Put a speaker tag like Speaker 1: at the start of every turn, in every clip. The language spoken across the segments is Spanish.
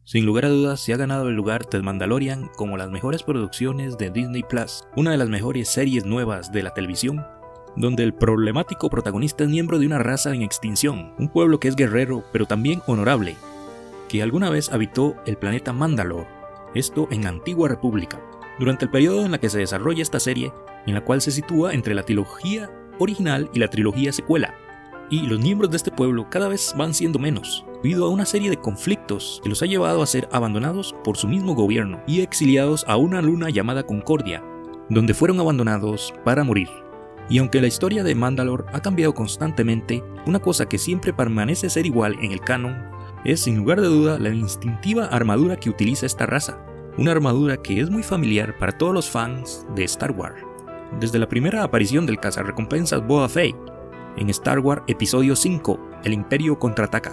Speaker 1: Sin lugar a dudas se ha ganado el lugar The Mandalorian como las mejores producciones de Disney Plus, una de las mejores series nuevas de la televisión, donde el problemático protagonista es miembro de una raza en extinción, un pueblo que es guerrero pero también honorable, que alguna vez habitó el planeta Mandalore, esto en la Antigua República, durante el periodo en la que se desarrolla esta serie, en la cual se sitúa entre la trilogía original y la trilogía secuela. Y los miembros de este pueblo cada vez van siendo menos, debido a una serie de conflictos que los ha llevado a ser abandonados por su mismo gobierno y exiliados a una luna llamada Concordia, donde fueron abandonados para morir. Y aunque la historia de Mandalore ha cambiado constantemente, una cosa que siempre permanece ser igual en el canon es sin lugar de duda la instintiva armadura que utiliza esta raza, una armadura que es muy familiar para todos los fans de Star Wars. Desde la primera aparición del cazarrecompensas Boba Fett en Star Wars Episodio 5, El Imperio Contraataca,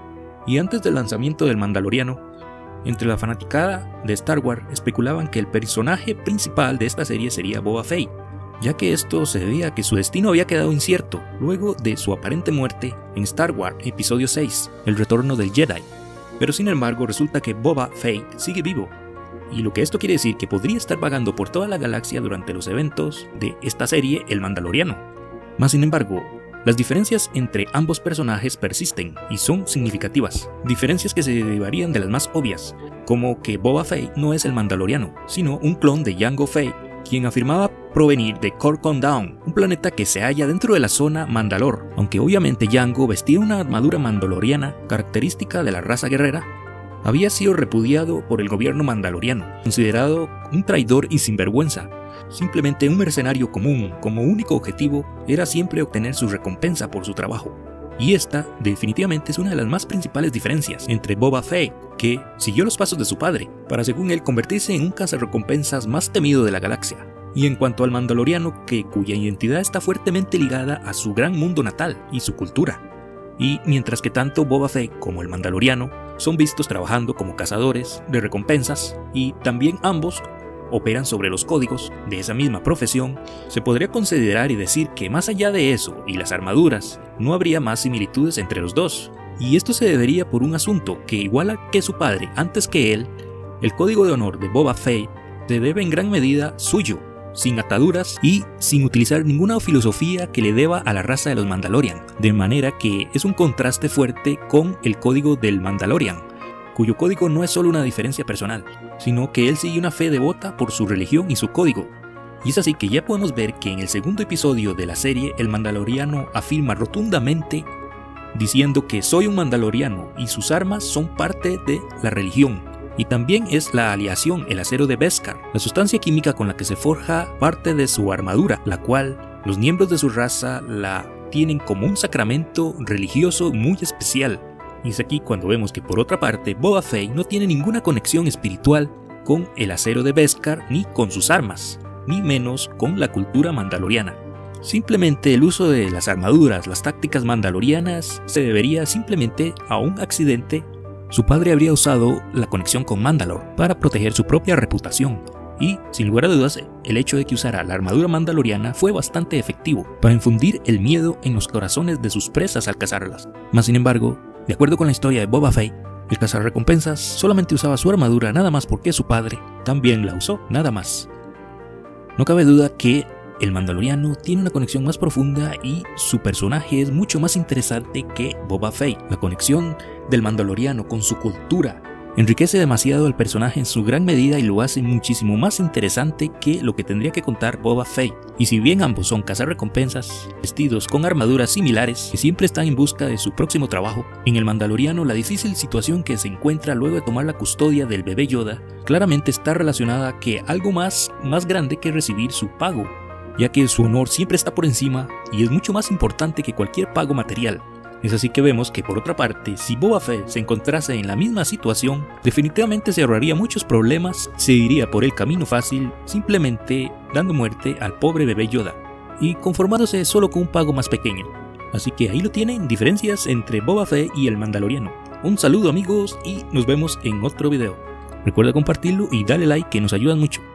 Speaker 1: y antes del lanzamiento del Mandaloriano, entre la fanaticada de Star Wars especulaban que el personaje principal de esta serie sería Boba Fett, ya que esto se debía a que su destino había quedado incierto luego de su aparente muerte en Star Wars Episodio 6, El Retorno del Jedi. Pero sin embargo resulta que Boba Fett sigue vivo, y lo que esto quiere decir que podría estar vagando por toda la galaxia durante los eventos de esta serie El Mandaloriano. Mas sin embargo, las diferencias entre ambos personajes persisten y son significativas, diferencias que se derivarían de las más obvias, como que Boba Fett no es el Mandaloriano, sino un clon de Jango Fett, quien afirmaba provenir de Coruscant Down, un planeta que se halla dentro de la zona Mandalore, aunque obviamente Jango vestía una armadura mandaloriana característica de la raza guerrera. Había sido repudiado por el gobierno mandaloriano, considerado un traidor y sinvergüenza, simplemente un mercenario común, como único objetivo era siempre obtener su recompensa por su trabajo. Y esta definitivamente es una de las más principales diferencias entre Boba Fett, que siguió los pasos de su padre, para según él convertirse en un cazarrecompensas más temido de la galaxia, y en cuanto al mandaloriano, cuya identidad está fuertemente ligada a su gran mundo natal y su cultura. Y mientras que tanto Boba Fett como el mandaloriano son vistos trabajando como cazadores de recompensas, y también ambos operan sobre los códigos de esa misma profesión, se podría considerar y decir que más allá de eso y las armaduras, no habría más similitudes entre los dos. Y esto se debería por un asunto que, igual que su padre antes que él, el código de honor de Boba Fett se debe en gran medida suyo, sin ataduras y sin utilizar ninguna filosofía que le deba a la raza de los Mandalorian, de manera que es un contraste fuerte con el código del Mandalorian, cuyo código no es solo una diferencia personal, sino que él sigue una fe devota por su religión y su código. Y es así que ya podemos ver que en el segundo episodio de la serie el mandaloriano afirma rotundamente diciendo que soy un mandaloriano y sus armas son parte de la religión. Y también es la aleación, el acero de Beskar, la sustancia química con la que se forja parte de su armadura, la cual los miembros de su raza la tienen como un sacramento religioso muy especial. Y es aquí cuando vemos que por otra parte Boba Fett no tiene ninguna conexión espiritual con el acero de Beskar ni con sus armas, ni menos con la cultura mandaloriana. Simplemente el uso de las armaduras, las tácticas mandalorianas se debería simplemente a un accidente. Su padre habría usado la conexión con Mandalore para proteger su propia reputación, y sin lugar a dudas el hecho de que usara la armadura mandaloriana fue bastante efectivo para infundir el miedo en los corazones de sus presas al cazarlas. Mas sin embargo, de acuerdo con la historia de Boba Fett, el cazarrecompensas solamente usaba su armadura nada más porque su padre también la usó, nada más. No cabe duda que el mandaloriano tiene una conexión más profunda y su personaje es mucho más interesante que Boba Fett. La conexión del mandaloriano con su cultura enriquece demasiado al personaje en su gran medida y lo hace muchísimo más interesante que lo que tendría que contar Boba Fett. Y si bien ambos son cazarrecompensas, vestidos con armaduras similares que siempre están en busca de su próximo trabajo, en el mandaloriano la difícil situación que se encuentra luego de tomar la custodia del bebé Yoda claramente está relacionada a que algo más grande que recibir su pago, ya que su honor siempre está por encima y es mucho más importante que cualquier pago material. Es así que vemos que por otra parte, si Boba Fett se encontrase en la misma situación, definitivamente se ahorraría muchos problemas, se iría por el camino fácil, simplemente dando muerte al pobre bebé Yoda, y conformándose solo con un pago más pequeño. Así que ahí lo tienen, diferencias entre Boba Fett y el Mandaloriano. Un saludo amigos y nos vemos en otro video. Recuerda compartirlo y dale like que nos ayudan mucho.